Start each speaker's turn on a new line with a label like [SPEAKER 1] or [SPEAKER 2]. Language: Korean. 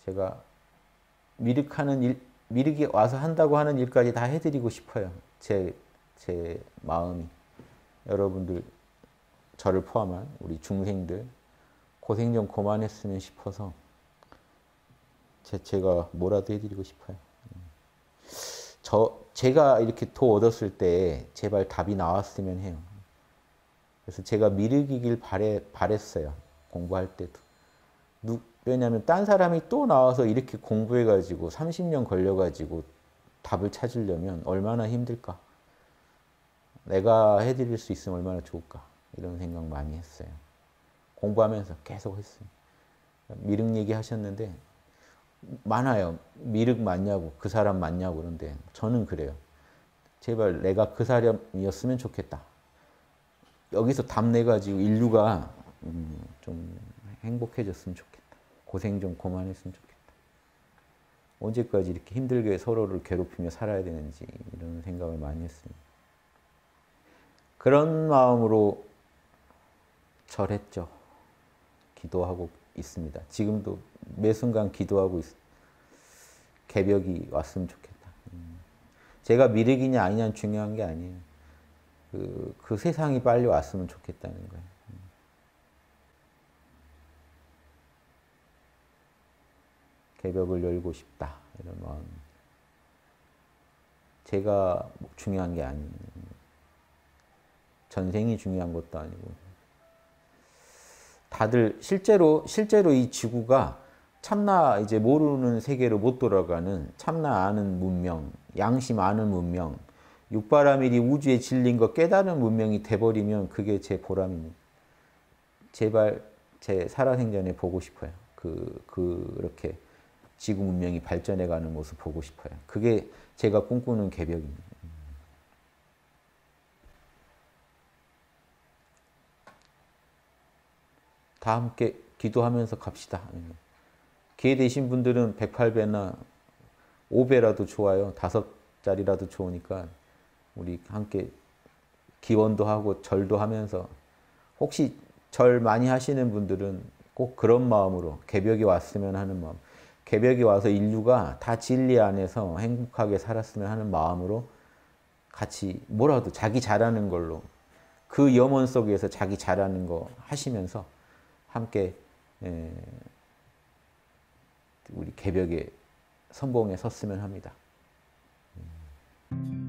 [SPEAKER 1] 제가 미륵이 와서 한다고 하는 일까지 다 해드리고 싶어요. 제 마음이. 여러분들, 저를 포함한 우리 중생들, 고생 좀 그만했으면 싶어서 제가 뭐라도 해드리고 싶어요. 제가 이렇게 도 얻었을 때 제발 답이 나왔으면 해요. 그래서 제가 미륵이길 바랬어요. 공부할 때도. 왜냐하면 딴 사람이 또 나와서 이렇게 공부해가지고 30년 걸려가지고 답을 찾으려면 얼마나 힘들까. 내가 해드릴 수 있으면 얼마나 좋을까. 이런 생각 많이 했어요. 공부하면서 계속 했어요. 미륵 얘기 하셨는데 많아요. 미륵 맞냐고, 그 사람 맞냐고 그런데 저는 그래요. 제발 내가 그 사람이었으면 좋겠다. 여기서 답 내가지고 인류가 좀 행복해졌으면 좋겠다. 고생 좀 그만했으면 좋겠다. 언제까지 이렇게 힘들게 서로를 괴롭히며 살아야 되는지 이런 생각을 많이 했습니다. 그런 마음으로 절했죠. 기도하고 있습니다. 지금도 매 순간 기도하고 있습니다. 개벽이 왔으면 좋겠다. 제가 미륵이냐 아니냐는 중요한 게 아니에요. 그 세상이 빨리 왔으면 좋겠다는 거예요. 개벽을 열고 싶다. 이런 마음. 제가 중요한 게 아니에요. 전생이 중요한 것도 아니고. 다들 실제로 이 지구가 참나 이제 모르는 세계로 못 돌아가는 참나 아는 문명, 양심 아는 문명, 육바라밀이 우주의 진리인 거 깨달은 문명이 돼버리면 그게 제 보람입니다. 제발 제 살아생전에 보고 싶어요. 그렇게 지구 문명이 발전해가는 모습 보고 싶어요. 그게 제가 꿈꾸는 개벽입니다. 다 함께 기도하면서 갑시다. 기회 되신 분들은 108배나 5배라도 좋아요. 5자리라도 좋으니까 우리 함께 기원도 하고 절도 하면서 혹시 절 많이 하시는 분들은 꼭 그런 마음으로 개벽이 왔으면 하는 마음, 개벽이 와서 인류가 다 진리 안에서 행복하게 살았으면 하는 마음으로 같이 뭐라도 자기 잘하는 걸로 그 염원 속에서 자기 잘하는 거 하시면서 함께 우리 개벽에 선봉에 섰으면 합니다.